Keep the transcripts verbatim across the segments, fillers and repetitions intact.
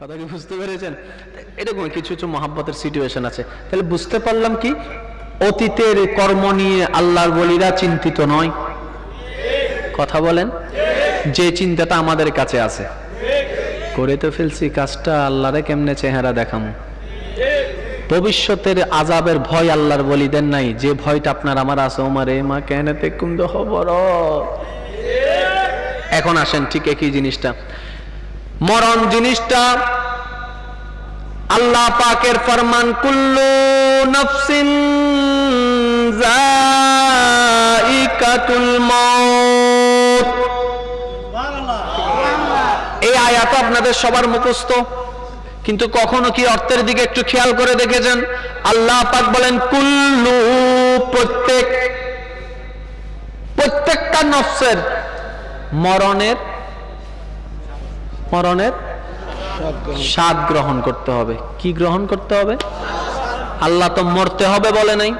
কথা কি বুঝতে পেরেছেন? এরকম কিছু কিছু মহাব্বতের সিচুয়েশন আছে। তাহলে বুঝতে পারলাম কি, অতীতের কর্ম নিয়ে আল্লাহর ওলিরা চিন্তিত নয়। কথা বলেন, যে চিন্তাটা আমাদের কাছে আছে, করে তো ফেলছি কাজটা, আল্লাহরে কেমনে চেহারা দেখামু। ভবিষ্যতের আযাবের ভয় আল্লাহর ওলিদের নাই, যে ভয়টা আপনার আমার আছে। ওমারে মা কেনতে কুন্দ খবর। এখন আসেন ঠিক একই জিনিসটা, মরণ জিনিসটা আল্লাহ পাকের ফরমান, কুল্লু নাফসিন যায়িকাতুল মউত। এই আয়াত আপনাদের সবার মুখস্থ, কিন্তু কখনো কি অর্থের দিকে একটু খেয়াল করে দেখেছেন? আল্লাহ পাক বলেন কুল্লু, প্রত্যেক, প্রত্যেকটা নফসের মরণের মরণের স্বাদ গ্রহণ করতে হবে। কি গ্রহণ করতে হবে? আল্লাহ তো মরতে হবে বলে নাই,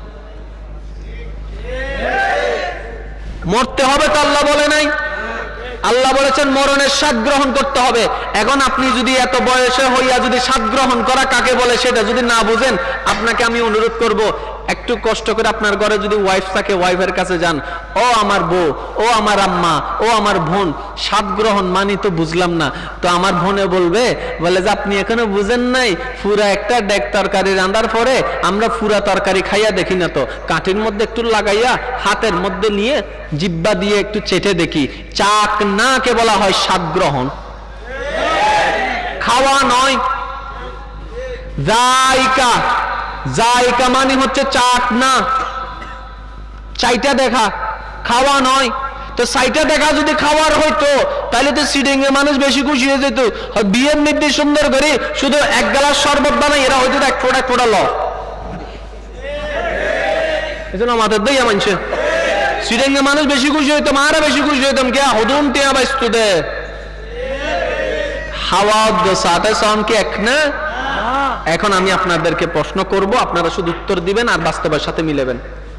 মরতে হবে তো আল্লাহ বলে নাই। আল্লাহ বলেছেন মরণের স্বাদ গ্রহণ করতে হবে। এখন আপনি যদি এত বয়সে হইয়া যদি স্বাদ গ্রহণ করা কাকে বলে সেটা যদি না বুঝেন, আপনাকে আমি অনুরোধ করব, একটু কষ্ট করে আপনার ঘরে যদি ওয়াইফ থাকে, ওয়াইফের কাছে যান, ও আমার বউ, ও আমার আম্মা, ও আমার বোন, স্বাদ গ্রহণ মানি তো বুঝলাম না। তো আমার বোনে বলবে, বলে যে আপনি এখনো বুঝেন নাই, পুরা একটা ডেক তরকারি রান্নার পরে আমরা পুরা তরকারি খাইয়া দেখি না, তো কাঠির মধ্যে একটু লাগাইয়া হাতের মধ্যে নিয়ে জিব্বা দিয়ে একটু চেটে দেখি। চাক না কে বলা হয় স্বাদ গ্রহণ, খাওয়া নয়। জায়কা, জায়কা মানে হচ্ছে চাট না, চাইটা দেখা, খাওয়া নয়। তো চাইটা দেখা যদি খাওয়ার হইতো, তাহলে তো সিডিং এ মানুষ বেশি খুশি হয়ে যেত। বিয়ের মধ্যে সুন্দর করে শুধু এক গ্লাস শরবত বানাই, এরা হয়তো এক ফোঁটা এক ফোঁটা ল, এজন্য আমাদের দইয়া মানছে সিডিং এ মানুষ বেশি খুশি হইতো, মারা বেশি খুশি হইতাম কে হদুম টিয়া বাইস্তু দে হাওয়া সাথে সাউন্ড কি এক না? এখন আমি আপনাদেরকে প্রশ্ন করব, আপনারা শুধু উত্তর দিবেন আর বাস্তবের সাথে মিলাবেন।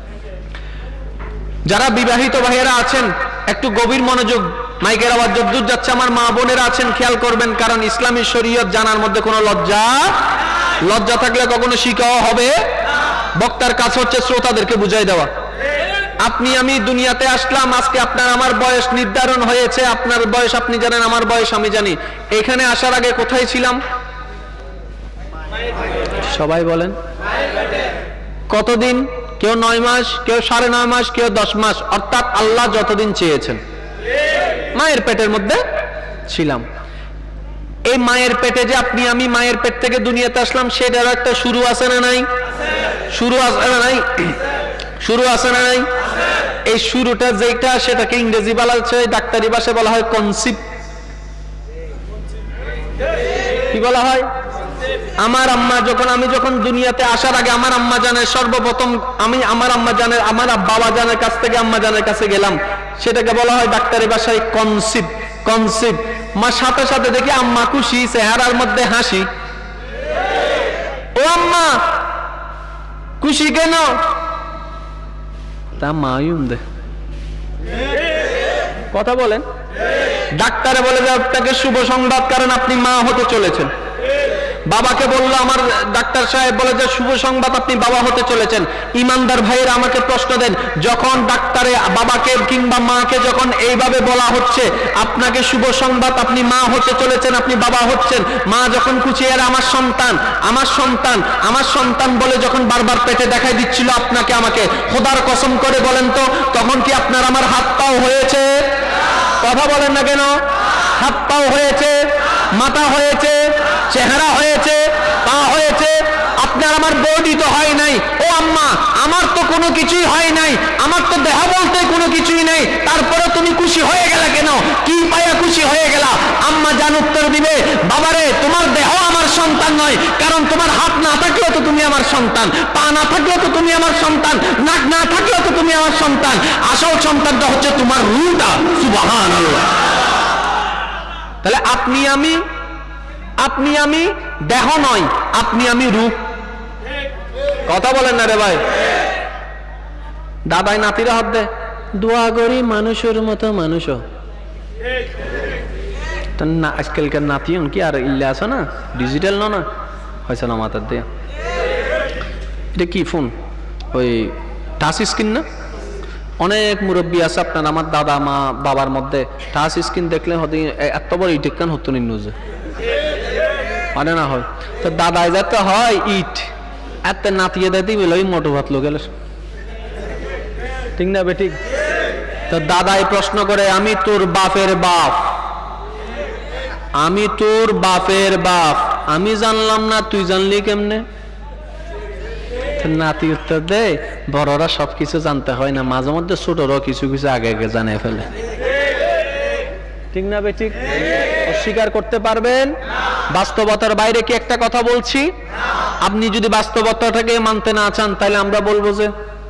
যারা বিবাহিত ভাইয়েরা আছেন একটু গভীর মনোযোগ, মাইকের আওয়াজ যদ্দূর যাচ্ছে, আমার মা বোনেরা আছেন খেয়াল করবেন, কারণ ইসলামী শরীয়ত জানার মধ্যে কোনো লজ্জা লজ্জা থাকলে কখনো শিখাও হবে। বক্তার কাজ হচ্ছে শ্রোতাদেরকে বুঝাই দেওয়া। আপনি আমি দুনিয়াতে আসলাম, আজকে আপনার আমার বয়স নির্ধারণ হয়েছে, আপনার বয়স আপনি জানেন, আমার বয়স আমি জানি। এখানে আসার আগে কোথায় ছিলাম? সবাই বলেন কতদিন? কেউ নয় মাস, কেউ সাড়ে নয় মাস, কেউ দশ মাস, অর্থাৎ আল্লাহ যতদিন চেয়েছেন মায়ের পেটের মধ্যে ছিলাম। এই মায়ের পেটে যে আপনি আমি মায়ের পেট থেকে দুনিয়াতে আসলাম, সেটার একটা শুরু আছে না নাই? শুরু আছে না নাই? শুরু আছে না নাই? এই শুরুটা যেটা, সেটাকে ইংরেজি বলা হচ্ছে, ডাক্তারি ভাষায় বলা হয় কনসিভ। কি বলা হয়? আমার আম্মা যখন, আমি যখন দুনিয়াতে আসার আগে আমার আম্মা জানের সর্বপ্রথম আমি আমার আম্মা জানের, আমার বাবা জানের কাছ থেকে আম্মা জানের কাছে গেলাম, সেটাকে বলা হয় ডাক্তারি ভাষায় কনসিভ। কনসিভ মা সাথে সাথে দেখি আম্মা খুশি, চেহারার মধ্যে হাসি। ও আম্মা খুশি কেন? তা মায়ুম দে, কথা বলেন। ডাক্তারে বলে যে আপনাকে শুভ সংবাদ, কারণ আপনি মা হতে চলেছেন। বাবাকে বললো আমার ডাক্তার সাহেব, বলে যে শুভ সংবাদ, আপনি বাবা হতে চলেছেন। ইমানদার ভাইয়েরা আমাকে প্রশ্ন দেন, যখন ডাক্তারে বাবাকে কিংবা মাকে যখন এইভাবে বলা হচ্ছে আপনাকে শুভ সংবাদ, আপনি মা হতে চলেছেন, আপনি বাবা হচ্ছেন, মা যখন খুশি, এর আমার সন্তান, আমার সন্তান, আমার সন্তান বলে যখন বারবার পেটে দেখাই দিচ্ছিল আপনাকে আমাকে, খোদার কসম করে বলেন তো, তখন কি আপনার আমার হাত পাও হয়েছে? কথা বলেন না কেন? হাত পাও হয়েছে, মাথা হয়েছে, চেহারা হয়েছে, পা হয়েছে, আপনার আমার বডি তো হয় নাই। ও আম্মা, আমার তো কোনো কিছুই হয় নাই, আমার তো দেহ বলতে কোনো কিছুই নেই, তারপরে তুমি খুশি হয়ে গেলা কেন? কি পাইয়া খুশি হয়ে গেলা? আম্মা জান উত্তর দিবে, বাবারে তোমার দেহ আমার সন্তান নয়, কারণ তোমার হাত না থাকলেও তো তুমি আমার সন্তান, পা না থাকলেও তো তুমি আমার সন্তান, নাক না থাকলেও তো তুমি আমার সন্তান, আসল সন্তানটা হচ্ছে তোমার রূহটা। সুবহানাল্লাহ। তাহলে আপনি আমি, আপনি আমি দেহ নয়, আপনি আমি রূহ। কথা বলেন না রে ভাই? দাদাই নাতিরা হাত দে, দোয়া করি মানুষের মতো মানুষ। না আজকালকার নাতিয়ন কি আর ইল্লা আছে না, ডিজিটাল না হয়েছে না মাথার দিয়ে। এটা কি ফোন, ওই টাচ স্ক্রিন না? অনেক মুরব্বী আছে আপনার, আমার দাদা মা বাবার মধ্যে টাচ স্ক্রিন দেখলে হয়তো এত বড় ইট কান হতো নিউজে মানে না হয় তো দাদাই যাতে হয় ইট এত নাতিয়ে দিতে বলে ওই মোটো ভাত লোক ঠিক না বে ঠিক? তো দাদাই প্রশ্ন করে আমি তোর বাপের বাপ, আমি তোর বাপের বাপ, আমি জানলাম না তুই জানলি কেমনে? নাতি উত্তর দে বড়রা সবকিছু জানতে হয় না, মাঝে মধ্যে ছোটরাও কিছু কিছু আগে আগে জানে ফেলে। ঠিক না বে ঠিক? অস্বীকার করতে পারবেন? বাস্তবতার বাইরে কি একটা কথা বলছি? আপনি যদি বাস্তবতাটাকে মানতে না চান তাহলে আমরা বলবো যে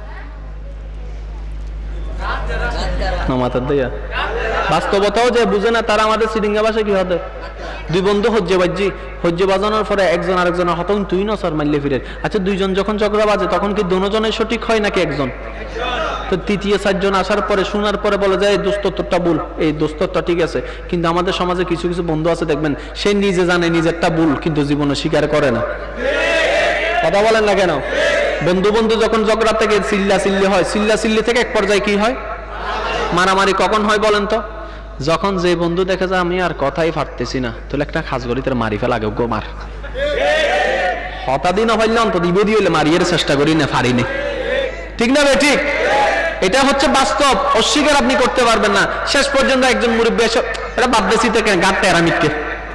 বাস্তবতাও যে বুঝে না তারা আমাদের সিডিঙ্গা ভাষায় কি হবে? দুই বন্ধু হজ্জে বাজি, হজ্জে বাজানোর পরে একজন আরেকজনের হতন তুই না সর মারলে ফিরে। আচ্ছা দুইজন যখন ঝগড়া বাজে তখন কি দুজনের সঠিক হয় নাকি একজন? তো তৃতীয় চারজন আসার পরে শোনার পরে বলে যায় এই দোস্তত্বটা ভুল, এই দোস্তত্বটা ঠিক আছে। কিন্তু আমাদের সমাজে কিছু কিছু বন্ধু আছে দেখবেন সে নিজে জানে নিজেরটা ভুল কিন্তু জীবনে স্বীকার করে না। কথা বলেন না কেন? বন্ধু বন্ধু যখন ঝগড়া থেকে চিল্লা চিল্লি হয়, চিল্লা চিল্লি থেকে এক পর্যায়ে কি হয়? মারামারি। কখন হয় বলেন তো? যখন যে বন্ধু দেখে যায় আমি আর কথাই পারতেছি না, তাহলে একটা খাস গড়ি তার মারি ফেলা গো মার হতাদিন হইলে অন্তত ইবদি হইলে মারিয়ে চেষ্টা করি না, পারিনি। ঠিক না ভাই ঠিক? এটা হচ্ছে বাস্তব, অস্বীকার আপনি করতে পারবেন না। শেষ পর্যন্ত একজন মুরব্বী এসে এটা বাদ দেশি থেকে গাঁট তেরা মিটকে।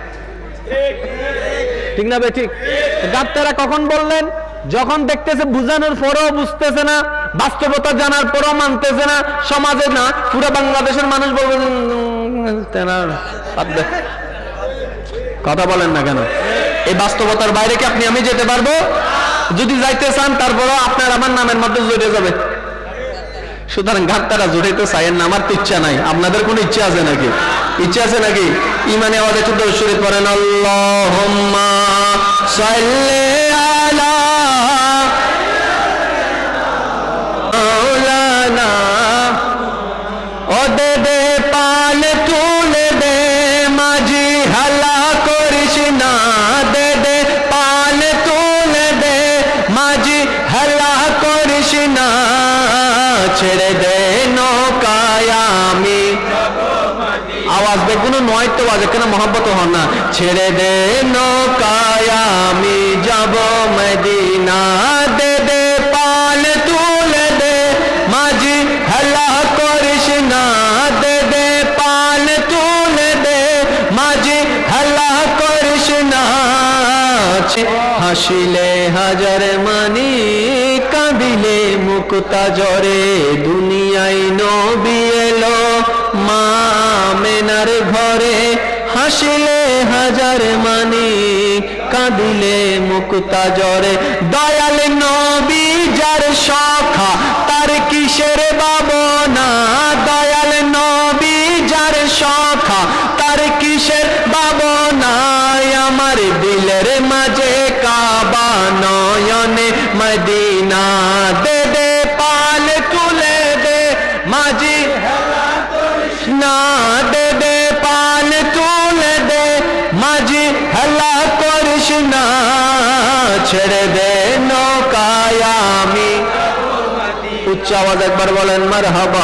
ঠিক না ভাই ঠিক? গাঁট তেরা কখন বললেন? যখন দেখতেছে বুঝানোর পরেও বুঝতেছে না, বাস্তবতা জানার পরেও মানতেছে না, সমাজে না পুরো বাংলাদেশের মানুষ বলবে কথা বলেন না কেন? এই বাস্তবতার বাইরে কি আপনি আমি যেতে পারবো? যদি যাইতে চান তারপরও আপনার আমার নামের মধ্যে জড়িয়ে যাবে। সুতরাং ঘাটতারা জড়াইতে চাইেন না, আমার তো ইচ্ছা নাই। আপনাদের কোনো ইচ্ছা আছে নাকি? ইচ্ছা আছে নাকি? ইমানে আমাদের ছোট শরীফ পড়েন আল্লাহুম্মা সাল্লি আলা মাওলানা। ও দে দে পাল তুলে দে মাঝি হালা করিস না, দে দে পাল তুলে দে মাঝি হালা করিস না, ছেড়ে দে নৌকায় আমি। আওয়াজ দেখুন নয় তো আজ এখানে মহব্বত হন না। ছেড়ে দে নৌকায় আমি যাব মদিনা, দে দে পাল তুলে দে মাঝি হেলা করিস না, দে দে পাল তুলে দে মাঝি হেলা করিস না। হাসিলে হাজার মানি কাঁদিলে মুক্তা জরে, দুনিয়ায় নবী এলো মা মেনার ঘরে। হাসিলে হাজার মানি কাঁদিলে মুক্তা জরে, দয়াল নবী যার সখা তার কিসের ভাবনা, দয়াল নবী যার সখা তার কিসের ভাবনা। আমার দিলের মাঝে কাবা নয়নে মদিনা, দে দে পাল তুলে দে মাঝি না, দে দে পাল তুলে দে মাঝি হেলা করিস না, ছেড়ে দে নৌকায় আমি। উচ্চ আওয়াজ একবার বলেন মারহাবা।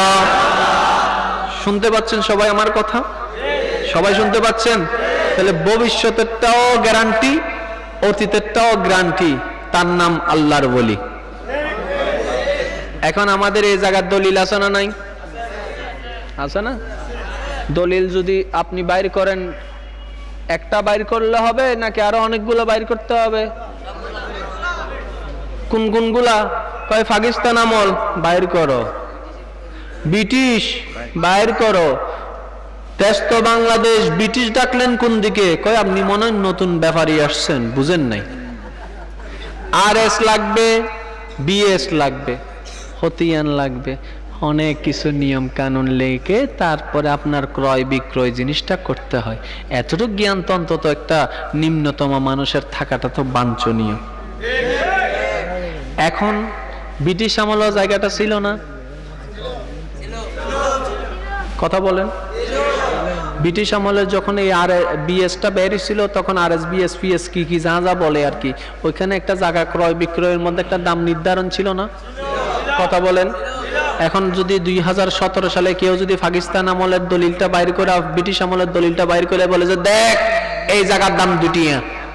শুনতে পাচ্ছেন সবাই আমার কথা? সবাই শুনতে পাচ্ছেন? তাহলে ভবিষ্যতেরটাও গ্যারান্টি, অতীতেরটাও গ্যারান্টি। তার নাম আল্লাহর ওলি। এখন আমাদের এই জায়গার দলিল আছে না নাই? আছে না? দলিল যদি আপনি বাইর করেন, একটা বাইর করলে হবে নাকি আরো অনেকগুলো বাইর করতে হবে? কোন কোনগুলা? কয় পাকিস্তান আমল বাইর করো, ব্রিটিশ বাইর করো, দেশ তো বাংলাদেশ, ব্রিটিশ ডাকলেন কোন দিকে? কয় আপনি মনে হয় নতুন ব্যাপারী আসছেন, বুঝেন নাই। আর এস লাগবে, বিএস লাগবে, হতিয়ান লাগবে, অনেক কিছু নিয়ম কানুন লেগে তারপরে আপনার ক্রয় বিক্রয় জিনিসটা করতে হয়। এতটুকু জ্ঞান তো অন্তত একটা নিম্নতম মানুষের থাকাটা তো বাঞ্ছনীয়। এখন ব্রিটিশ আমলেও জায়গাটা ছিল না? কথা বলেন। ব্রিটিশ আমলে যখন এই আর বিএসটা বেরিয়েছিল তখন আর এস বিএস পিএস কি কি যা যা বলে আর কি, ওইখানে একটা জায়গা ক্রয় বিক্রয়ের মধ্যে একটা দাম নির্ধারণ ছিল না? কথা বলেন। এখন যদি দুই হাজার সতেরো সালে কেউ যদি পাকিস্তান আমলের দলিলটা বাইর করে ব্রিটিশ আমলের দলিলটা বাইর করে বলে যে দেখ এই জায়গার দাম দুটি,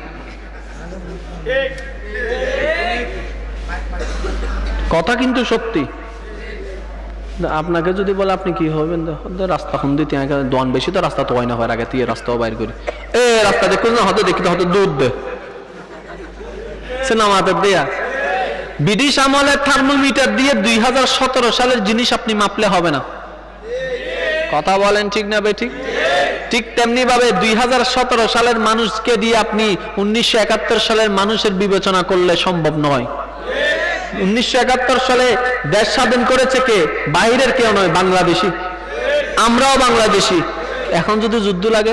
কথা কিন্তু সত্যি। আপনাকে যদি বলে আপনি কি হবেন, রাস্তা কোন দিতে দোয়ান বেশি তো রাস্তা তো হয় না, হয় আগে তুই রাস্তাও বাইর করি, এ রাস্তা দেখুন না হয়তো দেখি হয়তো দুধ দে সে নামাতে দেয়া। ব্রিটিশ আমলের থার্মোমিটার দিয়ে দুই হাজার সতেরো সালের জিনিস আপনি মাপলে হবে না। কথা বলেন ঠিক না বেঠিক? ঠিক তেমনি ভাবে দুই হাজার সতেরো সালের মানুষকে দিয়ে আপনি উনিশশো একাত্তর সালের মানুষের বিবেচনা করলে সম্ভব নয়। উনিশশো একাত্তর সালে দেশ স্বাধীন করেছে কে? বাইরের কেউ নয়, বাংলাদেশি। আমরাও বাংলাদেশি। এখন যদি যুদ্ধ লাগে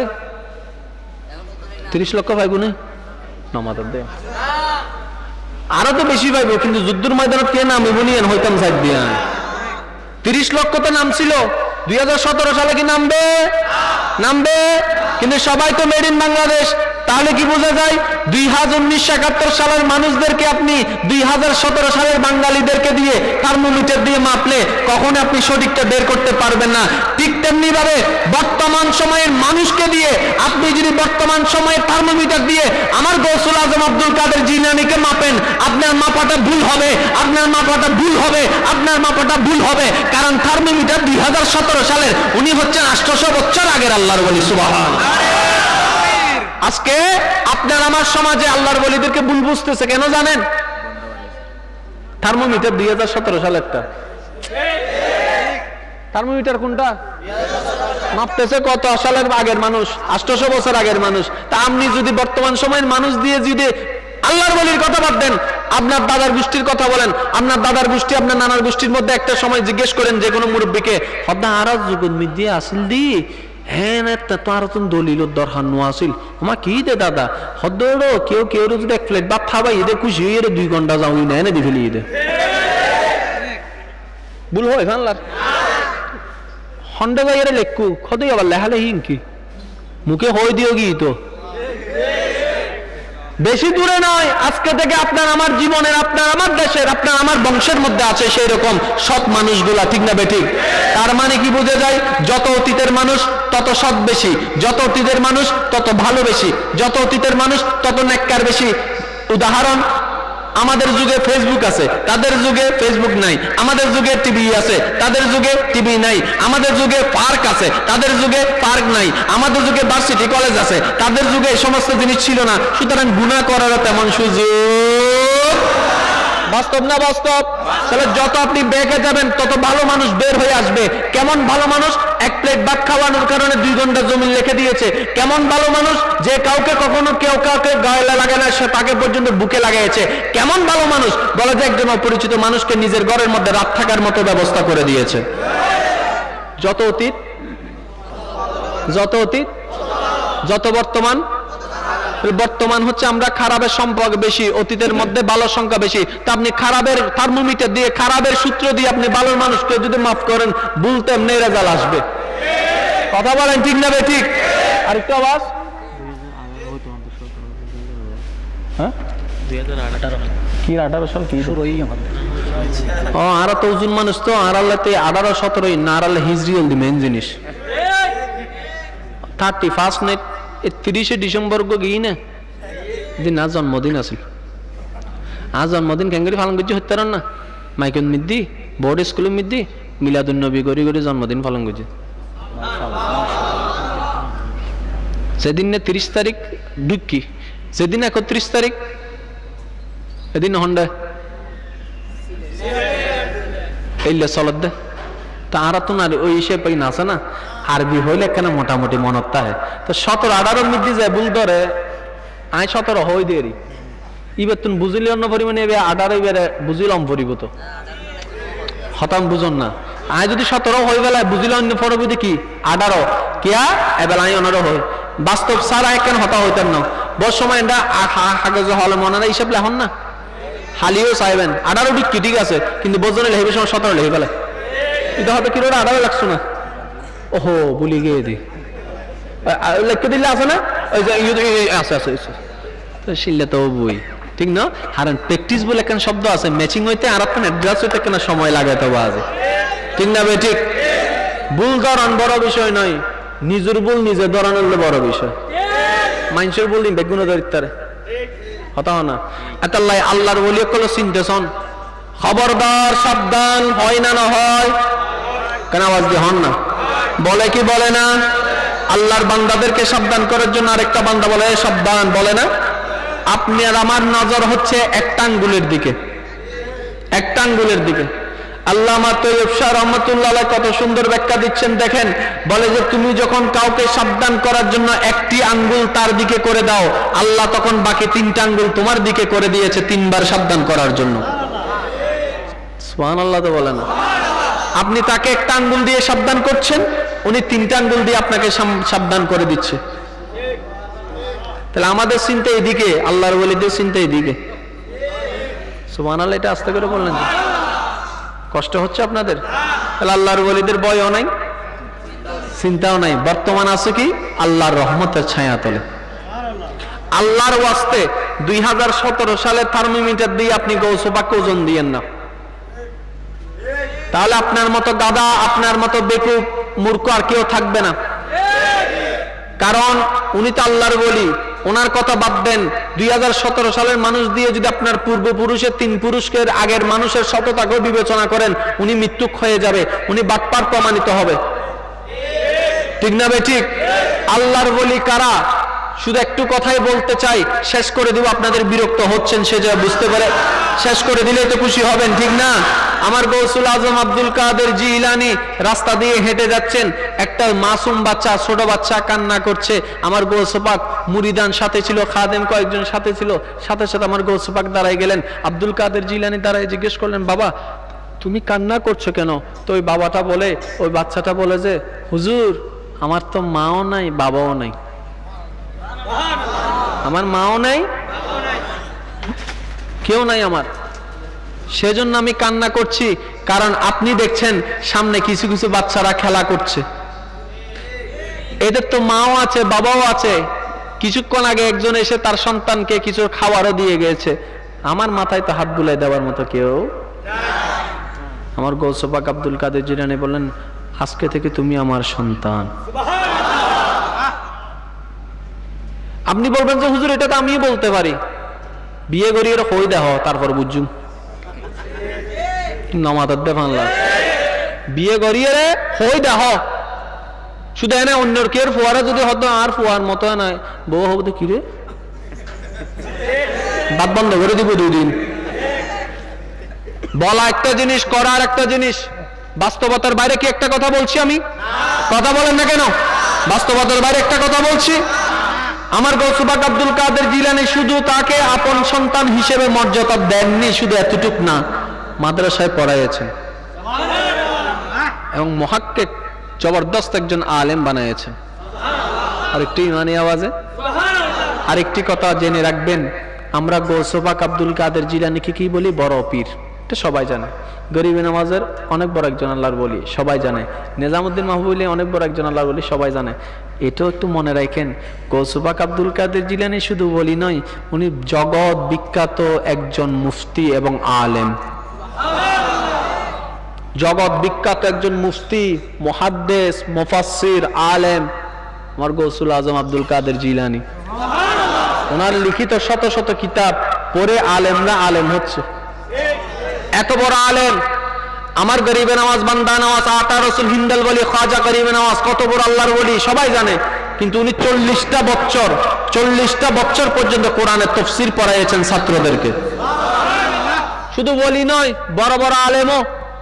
তিরিশ লক্ষ পাইব না, নমাদার দেয় আরো তো বেশি পাইব, কিন্তু যুদ্ধের ময়দানে কে নামিব নিয়েন হইতাম সাইড দিয়ে তিরিশ লক্ষ তো নামছিল। দুই হাজার সতেরো সালে কি নামবে? নামবে, কিন্তু সবাই তো মেড ইন বাংলাদেশ। তাহলে কি বোঝা যায়? দুই হাজার উনিশশো একাত্তর সালের মানুষদেরকে আপনি দুই হাজার সতেরো সালের বাঙালিদেরকে দিয়ে থার্মোমিটার দিয়ে মাপলে কখনো আপনি সঠিকটা বের করতে পারবেন না। ঠিক তেমনি ভাবে বর্তমান সময়ের মানুষকে দিয়ে আপনি যদি বর্তমান সময়ের থার্মোমিটার দিয়ে আমার গৌসুল আজম আব্দুল কাদের জিলানীকে মাপেন, আপনার মাপাটা ভুল হবে, আপনার মাপাটা ভুল হবে, আপনার মাপাটা ভুল হবে। কারণ থার্মোমিটার দুই হাজার সতেরো সালের, উনি হচ্ছেন আটশোশো বছর আগের আল্লাহর ওলি। সুবহানাল্লাহ। আজকে আপনার আমার সমাজে আল্লাহর ওলিদেরকে ভুল বুঝতেছে কেন জানেন? থার্মোমিটার দুই হাজার সতেরো সালেরটা। থার্মোমিটার কোনটা? মাপতেছে কত সালের আগের মানুষ, আটশোশো বছর আগের মানুষ। তা আপনি যদি বর্তমান সময়ের মানুষ দিয়ে যদি আল্লাহর ওলির কথা বাদ দেন, আপনার দাদার গোষ্ঠীর কথা বলেন, আপনার দাদার গোষ্ঠী আপনার নানার গোষ্ঠীর মধ্যে একটা সময় জিজ্ঞেস করেন যে কোনো মুরব্বীকে, হদ্দা আর যুগত মিদিয়ে আসিল দি হ্যাঁ না তো আর তুমি দলিলত দরকার নো আসিল আমার কি দে দাদা হদ্দ কেউ কেউ যদি এক প্লেট ভাত খাবাই এদের খুশি হয়ে দুই ঘন্টা যাও নেয় না দি ফেলি দে ভুল হয় ভানলার হন্ডে যাই এর লেখু খদই আবার লেহালে হিংকি মুখে হই দিও গি তো বেশি দূরে নয়, আজকে থেকে আপনার আমার জীবনের, আপনার আমার দেশের, আপনার আমার বংশের মধ্যে আছে সেই রকম সৎ মানুষগুলা, ঠিক না বেঠিক? তার মানে কি বুঝে যায়? যত অতীতের মানুষ তত সৎ বেশি, যত অতীতের মানুষ তত ভালো বেশি, যত অতীতের মানুষ তত নেককার বেশি। উদাহরণ, আমাদের যুগে ফেসবুক আছে, তাদের যুগে ফেসবুক নাই। আমাদের যুগে টিভি আছে, তাদের যুগে টিভি নাই। আমাদের যুগে পার্ক আছে, তাদের যুগে পার্ক নাই। আমাদের যুগে ভার্সিটি কলেজ আছে, তাদের যুগে এই সমস্ত জিনিস ছিল না। সুতরাং গুনাহ করারও তেমন সুযোগ, বাস্তব না বাস্তব? তাহলে যত আপনি বেঁকে যাবেন তত ভালো মানুষ বের হয়ে আসবে। কেমন ভালো মানুষ? এক প্লেট ভাত খাওয়ানোর কারণে দুই ঘন্টা জমি লিখে দিয়েছে। কেমন ভালো মানুষ? যে কাউকে কখনো কেউ কাউকে গায়ে লাগে না, সে তাকে পর্যন্ত বুকে লাগাইছে। কেমন ভালো মানুষ? বলে যে একজন অপরিচিত মানুষকে নিজের ঘরের মধ্যে রাত থাকার মতো ব্যবস্থা করে দিয়েছে। যত অতীত যত অতীত যত বর্তমান, বর্তমান হচ্ছে আমরা খারাপের সম্পর্ক বেশি, অতীতের মধ্যে ভালো সংখ্যা বেশি। তা আপনি খারাপের থার্মোমিটার দিয়ে, খারাপের সূত্র দিয়ে আপনি ভালো মানুষকে যদি মাফ করেন, বলতে এমনি রেজাল্ট আসবে। কথা বলেন ঠিক না ঠিক? আর একটু আওয়াজ। হ্যাঁ কি আঠারো সাল কি ও আর তো ওজন মানুষ তো আর আল্লাহতে আঠারো সতেরোই না আর আল্লাহ হিজরি হলদি মেন জিনিস থার্টি ফার্স্ট নাইট তিরিশে ডিসেম্বর গো গিয়ে না দিন আজ জন্মদিন আছিল। আজ জন্মদিন কেঙ্গরি পালন করছি হত্যার না মাইকেল মিদ্দি বোর্ড স্কুলের মিদ্দি মিলাদুন নবী গড়ি গড়ি জন্মদিন পালন করছি। সেদিন না তিরিশ তারিখ ঢুকি, সেদিন একত্রিশ তারিখ এদিন হন্ডা এইলে চলত দে তারা তো না ওই হিসেবে পাই না আছে না আরবি হইলে একখানে মোটামুটি মনত থাকে তো সতেরো আঠারো মিদ্দি যায় ভুল ধরে আই সতেরো হই দেরি এবার তুমি বুঝিলে অন্য পরিমাণে এবার আঠারো এবারে বুঝিলাম পরিব তো হতাম বুঝন না আই যদি সতেরো হয়ে গেলে বুঝিলে অন্য পরবর্তী কি আঠারো কিয়া এবার আই অনারো হয় বাস্তব সারা একখান হতা হইতেন না বড় সময় এটা কাগজ হলে মনে না হিসাব লেখন না হালিও চাইবেন আঠারো কি ঠিক আছে কিন্তু বোঝনে লেখবে সময় সতেরো লেখে ফেলে এটা হয়তো কি আঠারো লাগছো না ওহো বলি গিয়ে দি লিখে দিলে আছে না, ওই যে আছে আছে তো শিললে তো বই ঠিক না। হারান প্র্যাকটিস বলে কেন শব্দ আছে, ম্যাচিং হইতে আর আপনার অ্যাড্রেস হইতে কেন সময় লাগে তো বাজে, ঠিক না ভাই ঠিক? ভুল ধরান বড় বিষয় নয়, নিজের ভুল নিজে ধরান হলে বড় বিষয়। মানুষের ভুল বেগুন ধরিতারে হতা না। এতাল্লাই আল্লাহর ওলি কল চিনতেছন, খবরদার সাবধান, হয় না না হয় কেন আওয়াজ দিয়ে হন না, বলে কি বলে না? আল্লাহর বান্দাদেরকে সাবধান করার জন্য আরেকটা বান্দা বলে সাবধান, বলে না? আপনি আর আমার নজর হচ্ছে একটা আঙ্গুলের দিকে, একটা আঙ্গুলের দিকে। আল্লামা তৈয়ব শাহ রহমাতুল্লাহ আলাইহি কত সুন্দর ব্যাখ্যা দিচ্ছেন দেখেন, বলে যে তুমি যখন কাউকে সাবধান করার জন্য একটি আঙ্গুল তার দিকে করে দাও, আল্লাহ তখন বাকি তিনটা আঙ্গুল তোমার দিকে করে দিয়েছে তিনবার সাবধান করার জন্য। সুবহানাল্লাহ তো বলে না? আপনি তাকে একটা আঙ্গুল দিয়ে সাবধান করছেন, উনি তিনটা আঙ্গুল দিয়ে আপনাকে সাবধান করে দিচ্ছে। তাহলে আমাদের চিন্তা এইদিকে, আল্লাহর ওলিদের চিন্তা এইদিকে। সুবহানাল্লাহ, এটা আস্তে করে বললেন, কষ্ট হচ্ছে আপনাদের? তাহলে আল্লাহর ওলিদের ভয়ও নাই, চিন্তাও নাই, বর্তমান আছে কি আল্লাহর রহমতের ছায়া তলে। আল্লাহর ওয়াস্তে দুই হাজার সতেরো সালে থার্মোমিটার দিয়ে আপনি গৌস পাককে ওজন দিয়েন না, তাহলে আপনার মতো গাদা, আপনার মতো বেকুব মূর্খ আর কেউ থাকবে না। কারণ উনি তো আল্লাহর ওলি, ওনার কথা বাদ দেন। দুই হাজার সতেরো সালের মানুষ দিয়ে যদি আপনার পূর্বপুরুষের তিন পুরুষের আগের মানুষের সততাকেও বিবেচনা করেন, উনি মৃত্যুক হয়ে যাবে, উনি বাটপার প্রমাণিত হবে, ঠিক না বে ঠিক? আল্লাহর ওলি কারা শুধু একটু কথাই বলতে চাই, শেষ করে দিব। আপনাদের বিরক্ত হচ্ছেন সে যা বুঝতে পারে, শেষ করে দিলে তো খুশি হবেন, ঠিক না? আমার গৌসুল আজম আব্দুল কাদের জিলানী রাস্তা দিয়ে হেঁটে যাচ্ছেন, একটা মাসুম বাচ্চা, ছোট বাচ্চা কান্না করছে। আমার গৌস পাক মুরিদান সাথে ছিল, খাদেম কয়েকজন সাথে ছিল, সাথে সাথে আমার গৌস পাক দাঁড়ায় গেলেন। আব্দুল কাদের জিলানী দাঁড়ায় জিজ্ঞেস করলেন, বাবা তুমি কান্না করছো কেন? তো ওই বাবাটা বলে, ওই বাচ্চাটা বলে যে হুজুর আমার তো মাও নাই বাবাও নাই, আমার মাও নাই কেউ নাই আমার, সেজন্য আমি কান্না করছি। কারণ আপনি দেখছেন সামনে কিছু কিছু বাচ্চারা খেলা করছে, এদের তো মাও আছে বাবাও আছে, কিছুক্ষণ আগে একজন এসে তার সন্তানকে কিছু খাবারও দিয়ে গেছে, আমার মাথায় তো হাত বুলাই দেওয়ার মতো কেউ। আমার গৌস পাক আব্দুল কাদের জিলানী বললেন, আজকে থেকে তুমি আমার সন্তান। আপনি বলবেন যে হুজুর এটা তো আমিই বলতে পারি, বিয়ে করিয়ে হই দেহ তারপর বুঝুম নমাদার দেখানলা, বিয়ে করিয়ে হই দেহ শুধু এনে অন্যর কে ফোয়ারা যদি হতো আর ফোয়ার মতো নাই, বউ হবো তো কিরে বাদ বন্ধ করে দিব দুই দিন। বলা একটা জিনিস, করার একটা জিনিস। বাস্তবতার বাইরে কি একটা কথা বলছি আমি? কথা বলেন না কেন? বাস্তবতার বাইরে একটা কথা বলছি। আমার গৌস পাক আব্দুল কাদের জিলানী শুধু তাকে আপন সন্তান হিসেবে মর্যাদা দেননি, শুধু এতটুক না, মাদ্রাসায় পড়াইয়েছেন এবং মুহাক্কিক জবরদস্ত একজন আলেম বানাইয়েছেন। আরেকটি ইমানি আওয়াজে আরেকটি কথা জেনে রাখবেন, আমরা গৌস পাক আব্দুল কাদের জিলানীকে কি বলি? বড় পীর, এটা সবাই জানে। গরিবে নামাজের অনেক বড় একজন আল্লাহর বলি, সবাই জানে। নিজামুদ্দিন মাহবুবুল্লাহ অনেক বড় একজন আল্লাহর বলি, সবাই জানে। এটাও একটু মনে রাখেন, গৌস পাক আব্দুল কাদের জিলানী শুধু বলি নয়, উনি জগৎ বিখ্যাত একজন মুফতি এবং আলেম, জগৎ বিখ্যাত একজন মুফতি, মুহাদ্দিস, মুফাসসির, আলেম আমার গৌসুল আজম আব্দুল কাদের জিলানী। ওনার লিখিত শত শত কিতাব পড়ে আলেমরা আলেম হচ্ছে, এত বড় আলেম। আমার গরিবে নামাজ, বান্দা নামাজ, আতা রসুল, হিন্দাল বলি, খাজা গরিবে নামাজ কত বড় আল্লাহর ওলি সবাই জানে, কিন্তু উনি চল্লিশটা বছর চল্লিশটা বছর পর্যন্ত কোরআনের তাফসীর পড়াইয়েছেন ছাত্রদেরকে। শুধু বলি নয়, বড় বড় আলেমও।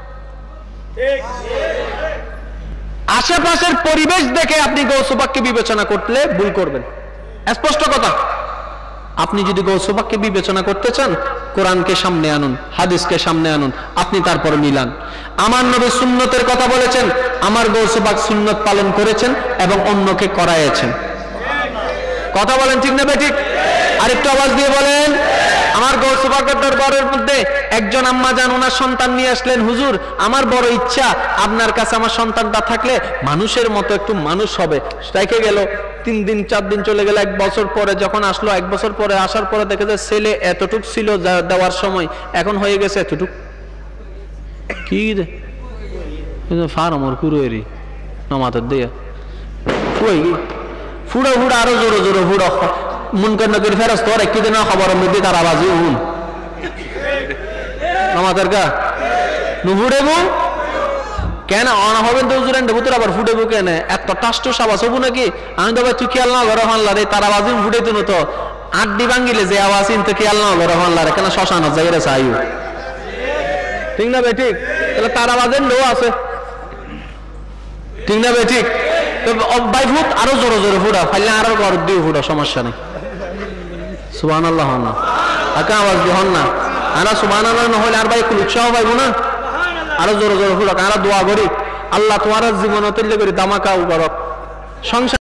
আশেপাশের পরিবেশ দেখে আপনি গৌস পাককে বিবেচনা করলে ভুল করবেন, স্পষ্ট কথা। আপনি যদি গৌস পাককে বিবেচনা করতে চান, কোরআনকে সামনে আনুন, হাদিসকে সামনে আনুন, আপনি তারপর মিলান। আমার নবী সুন্নতের কথা বলেছেন, আমার গৌস পাক সুন্নত পালন করেছেন এবং অন্যকে করাইয়েছেন। কথা বলেন ঠিক না বেঠিক? আরেকটু আওয়াজ দিয়ে বলেন। আমার গৌস পাকের দরবারের মধ্যে একজন আম্মা জান ওনার সন্তান নিয়ে আসলেন, হুজুর আমার বড় ইচ্ছা আপনার কাছে আমার সন্তানটা থাকলে মানুষের মতো একটু মানুষ হবে। রেখে গেল তিন দিন চার দিন চলে গেল, এক বছর পরে যখন আসলো, এক বছর পরে আসার পরে দেখে যে ছেলে এতটুক ছিল দেওয়ার সময়, এখন হয়ে গেছে এতটুক। কি রে ফার্মর কুরুয়েরি নমাতের দিয়ে ফুড়াই ফুড়া ফুড়া আরো জোরে জোরে ফুড়া মন কেন করে ফেরস তোর একটি দিন খবরের মধ্যে তারা বাজি উন নমাতের গা নুফুড়েবো কেন অনা হবেন তো উজুরেন দেবুতর আবার ফুটেবো কেন এত টাষ্ট সাবাস হবো নাকি? আমি তো ভাই তুই খেয়াল না ঘরে হানলা রে তারা বাজি ফুটে তুনো তো আড্ডি ভাঙ্গিলে যে আওয়াজ তো খেয়াল না ঘরে হানলা রে কেন শ্মশান জায়গায় চাইও ঠিক না ভাই? ঠিক তাহলে তারা বাজেন লো আছে ঠিক না ভাই? ঠিক বাই ফুট আরো জোরে জোরে ফুটা ফাইলে আরো ঘর দিয়ে ফুটা সমস্যা নেই। সুবহানাল্লাহ হন না আকা আওয়াজ দিয়ে হন না আরা সুবহানাল্লাহ না হলে আর ভাই একটু উৎসাহ পাইবো না? আরো জোরে জোরে ফুটা আরো দোয়া করি আল্লাহ তোমার জীবন অতিল্য করি দামাকাও করক সংসার